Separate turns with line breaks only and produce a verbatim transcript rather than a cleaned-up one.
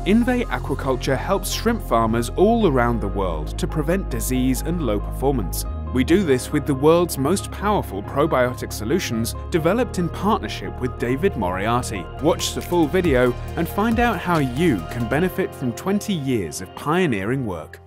INVE Aquaculture helps shrimp farmers all around the world to prevent disease and low performance. We do this with the world's most powerful probiotic solutions developed in partnership with David Moriarty. Watch the full video and find out how you can benefit from twenty years of pioneering work.